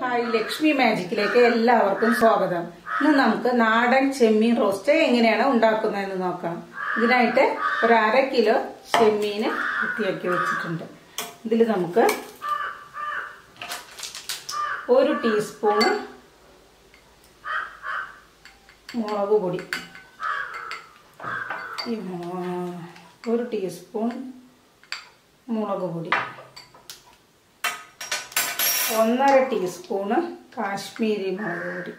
Hi, Lakshmi മാജിക്കിലേക്ക് എല്ലാവർക്കും സ്വാഗതം. ഇന്ന് നമുക്ക് നാടൻ ചെമ്മീൻ റോസ്റ്റ് എങ്ങനെയാണ് ഉണ്ടാക്കുന്നതെന്ന് നോക്കാം. ഇതിനായിട്ട് ഒരു 1/2 കിലോ ചെമ്മീൻ വൃത്തിയാക്കി വെച്ചിട്ടുണ്ട്. ഇതിൽ നമുക്ക് 1 ടീസ്പൂൺ മുളക് പൊടി, 1 ടീസ്പൂൺ മുളക് പൊടി, 1/2 ടീസ്പൂണ് കാശ്മീരി മുളക് പൊടി,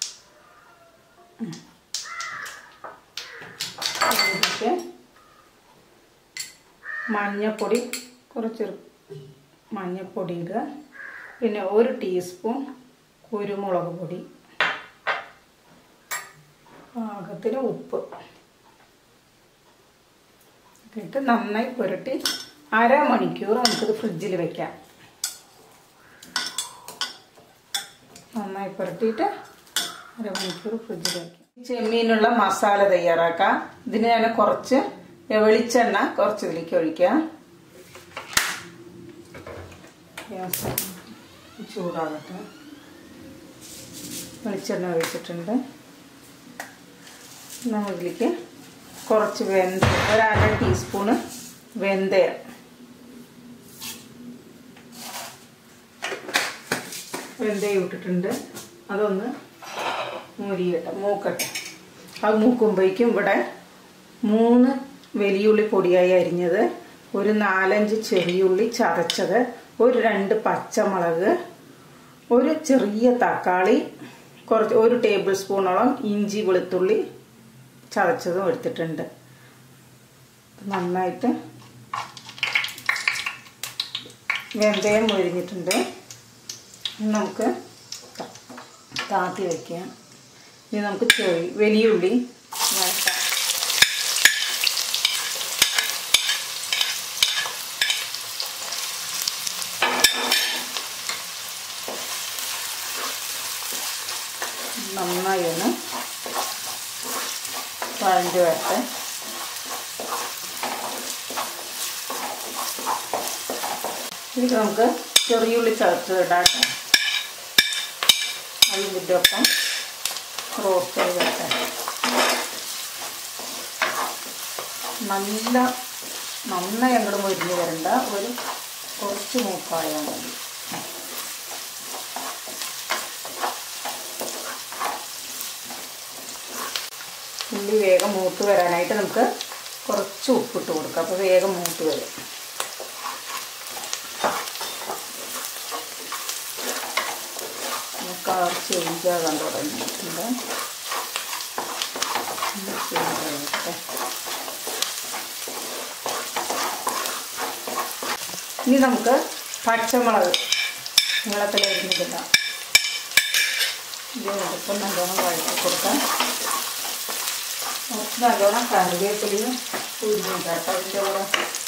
മഞ്ഞപ്പൊടി, കുറച്ച് മഞ്ഞപ്പൊടി ഇടുക. പിന്നെ 1 ടീസ്പൂൺ കുരുമുളക് പൊടി, പാകത്തിന് ഉപ്പ് ഇട്ട് നന്നായി പുരട്ടി 1/2 മണിക്കൂർ നമുക്കിത് ഫ്രിഡ്ജിൽ വെക്കാം. നന്നായി പുരട്ടിയിട്ട് 1/2 മണിക്കൂർ ഫ്രിഡ്ജിൽ വയ്ക്കാം. ചെമ്മീനുള്ള മസാല തയ്യാറാക്കാം. ഇതിന് ഞാൻ കുറച്ച് വെളിച്ചെണ്ണ ഇതിലേക്ക് ഒഴിക്കാം. ചൂടാകട്ടെ. വെളിച്ചെണ്ണ ഒഴിച്ചിട്ടുണ്ട്. നമ്മളിതിലേക്ക് കുറച്ച് ഒരു 1/2 ടീസ്പൂണ് വെന്തയം, ഇട്ടിട്ടുണ്ട്. അതൊന്ന് മൂക്കട്ടെ. അത് മൂക്കുമ്പോഴേക്കും ഇവിടെ 3 വലിയുള്ളി പൊടിയായി അരിഞ്ഞത്, ഒരു 4-5 ചെറിയുള്ളി ചതച്ചത്, 2 പച്ചമുളക്, ഒരു ചെറിയ തക്കാളി, 1 ടേബിൾ സ്പൂണോളം ഇഞ്ചി വെളുത്തുള്ളി ചതച്ചതും എടുത്തിട്ടുണ്ട്. നന്നായിട്ട് വെന്തയം മൊരിഞ്ഞിട്ടുണ്ട്. നമുക്ക് താത്തി വയ്ക്കാം. ഇനി നമുക്ക് വലിയുള്ളി വഴറ്റാം. നന്നായി ഒന്ന് വഴഞ്ഞ് വരട്ടെ. ഇത് നമുക്ക് ചെറിയുള്ളി ചതച്ചിടാം. അതിൻ്റെ ഒപ്പം റോസ്റ്റ് ചെയ്തിട്ട് നന്നായി അങ്ങോട്ട് മൊരിഞ്ഞ് വരണ്ട, കുറച്ച് മൂപ്പായാൽ മതി. ഉള്ളി വേഗം മൂത്ത് വരാനായിട്ട് നമുക്ക് കുറച്ച് ഉപ്പിട്ട് കൊടുക്കാം. അപ്പോൾ വേഗം മൂത്ത് വരും. കളർ ചേഞ്ച് ആകാൻ തുടങ്ങിയിട്ടുണ്ട്. ഇനി നമുക്ക് പച്ചമുളക് നീളത്തിലരിഞ്ഞിട്ടില്ല. ഇതിനൊപ്പം നല്ലോണം വഴറ്റി കൊടുക്കാം. നല്ലോണം കറിവേപ്പിലയും ഉരുങ്ങിട്ടാട്ടോ അതിൻ്റെ കൂടെ.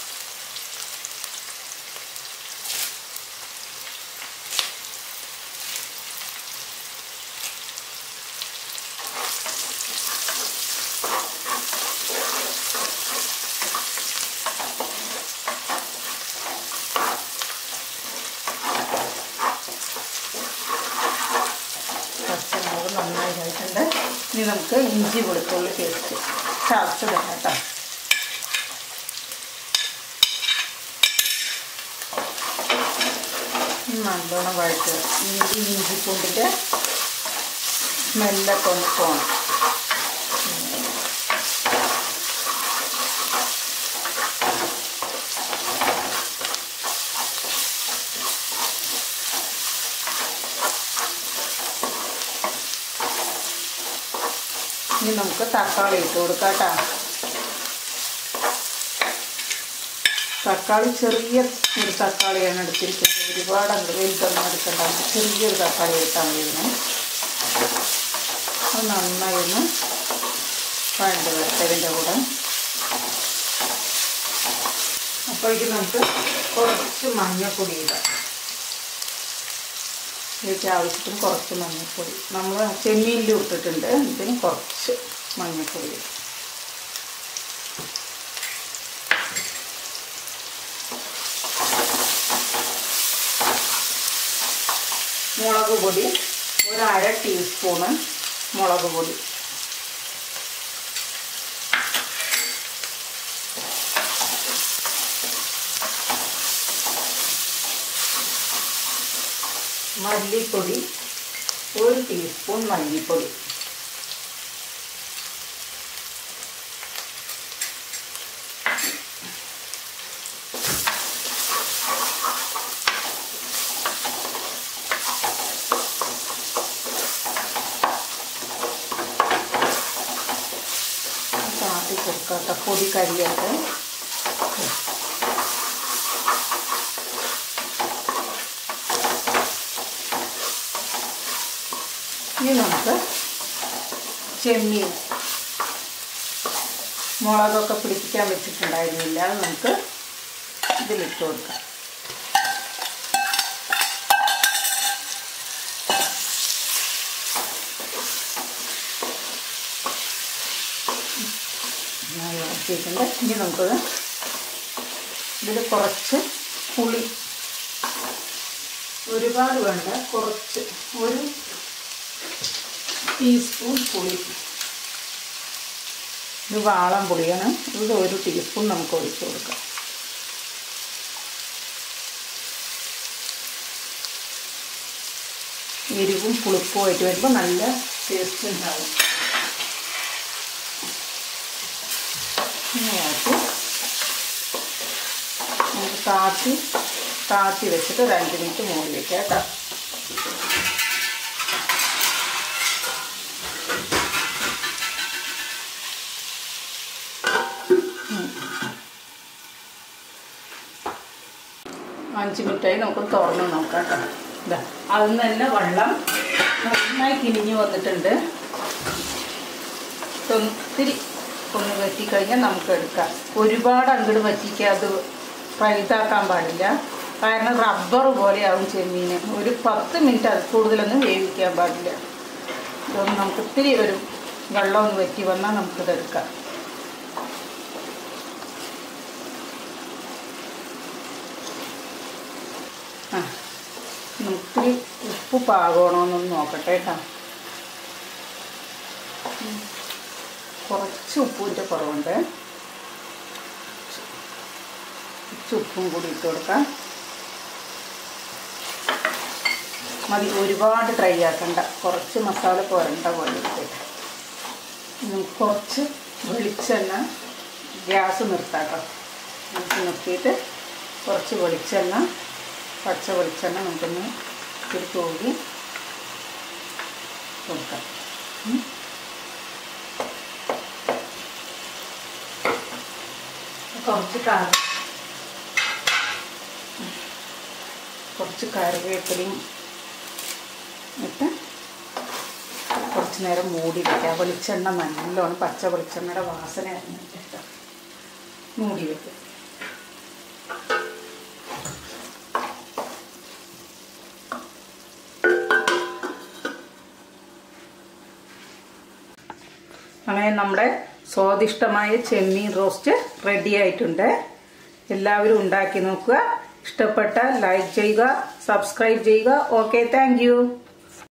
പച്ചമുളക് നന്നായി ആയിട്ടുണ്ട്. ഇനി നമുക്ക് ഇഞ്ചി വെളുത്തുള്ളി പേസ്റ്റ് ചതച്ചതാണ് കേട്ടോ. നല്ലോണം വഴറ്റുക. ഇഞ്ചിപ്പൂണ്ടിൻ്റെ സ്മെല്ലൊക്കെ ഒന്ന് പോകണം. ഇനി നമുക്ക് തക്കാളി ഇട്ട് കൊടുക്കാം കേട്ടോ. തക്കാളി ചെറിയ ഒരു തക്കാളിയാണ് എടുത്തിരിക്കുന്നത്. ഒരുപാട് വലുതൊന്നും എടുക്കേണ്ട. ചെറിയൊരു തക്കാളി എടുത്താൽ മതി. അത് നന്നായി ഒന്ന് വഴണ്ട് വരട്ടതിൻ്റെ കൂടെ. അപ്പോഴേക്കും നമുക്ക് കുറച്ച് മഞ്ഞൾപ്പൊടി ഇടാം. ഇതിലേക്ക് ആവശ്യത്തിന് കുറച്ച് മഞ്ഞൾപ്പൊടി നമ്മൾ ചെമ്മീനിലും ഇട്ടിട്ടുണ്ട്. ഇതിന് കുറച്ച് മഞ്ഞൾപ്പൊടി. മുളക് പൊടി, ഒരു 1/2 ടീസ്പൂണ് മുളക് പൊടി, മല്ലിപ്പൊടി 1 ടീസ്പൂൺ മല്ലിപ്പൊടി, ആട്ടി കൊടുക്കാത്ത പൊടി കരിയായിട്ട്. ഇനി നമുക്ക് ചെമ്മീൻ മുളകൊക്കെ പിടിപ്പിക്കാൻ വെച്ചിട്ടുണ്ടായിരുന്നില്ല, അത് നമുക്ക് ഇതിലിട്ട് കൊടുക്കാം. ഇനി നമുക്കത് ഇതിൽ കുറച്ച് പുളി, ഒരുപാട് വേണ്ട, കുറച്ച് 1 ടീസ്പൂൺ പുളി. ഇത് വാളം പുളിയാണ്, ഇത് 1 ടീസ്പൂൺ നമുക്ക് ഒഴിച്ച് കൊടുക്കാം. എരിവും പുളിപ്പുമായിട്ട് വരുമ്പോൾ നല്ല ടേസ്റ്റ് ഉണ്ടാവും. ഇങ്ങനെയാക്കി നമുക്ക് താത്തി വെച്ചിട്ട് ഒരു 5 മിനിറ്റ് മൂടി വയ്ക്കാം കേട്ടോ. അഞ്ച് മിനിറ്റായി, നമുക്ക് തുറന്ന് നോക്കാം കേട്ടോ. ഇതാ അതിൽ നിന്ന് തന്നെ വെള്ളം നന്നായി കിനിഞ്ഞ് വന്നിട്ടുണ്ട്. ഒത്തിരി ഒന്ന് വറ്റിക്കഴിഞ്ഞാൽ നമുക്ക് എടുക്കാം. ഒരുപാട് അങ്ങോട്ട് വറ്റിക്കാതെ ഇതാക്കാൻ പാടില്ല, കാരണം റബ്ബർ പോലെയാവും ചെമ്മീന്. ഒരു 10 മിനിറ്റ് അത് കൂടുതലൊന്നും വേവിക്കാൻ പാടില്ല. ഇതൊന്ന് നമുക്ക് ഇത്തിരി ഒരു വെള്ളം ഒന്ന് വറ്റി വന്നാൽ നമുക്കിതെടുക്കാം. നമുക്കിത്തിരി ഉപ്പ് പാകണമെന്നൊന്ന് നോക്കട്ടെ കേട്ടോ. കുറച്ച് ഉപ്പിൻ്റെ കുറവുണ്ട്, കുറച്ച് ഉപ്പും കൂടി ഇട്ട് കൊടുക്കാം. മതി, ഒരുപാട് ഡ്രൈ ആക്കണ്ട, കുറച്ച് മസാല പോരണ്ട പോലെ ഇട്ടിട്ട് നമുക്ക് കുറച്ച് വെളിച്ചെണ്ണ, ഗ്യാസ് നിർത്താട്ടോ. നമുക്ക് നിർത്തിയിട്ട് കുറച്ച് വെളിച്ചെണ്ണ, പച്ച വെളിച്ചെണ്ണ നമുക്കൊന്ന് ഇത്തിരി തൂകി കൊടുക്കാം. കുറച്ച് കറിവേപ്പിലയും ഇട്ട് കുറച്ച് നേരം മൂടി വയ്ക്കാം. വെളിച്ചെണ്ണ നല്ലോണം പച്ച വെളിച്ചെണ്ണയുടെ വാസന അറിഞ്ഞിട്ട് മൂടി വയ്ക്കാം. അങ്ങനെ നമ്മുടെ സ്വാദിഷ്ടമായ ചെമ്മീൻ റോസ്റ്റ് റെഡി ആയിട്ടുണ്ട്. എല്ലാവരും ഉണ്ടാക്കി നോക്കുക. ഇഷ്ടപ്പെട്ടാൽ ലൈക്ക് ചെയ്യുക, സബ്സ്ക്രൈബ് ചെയ്യുക. Okay, thank U.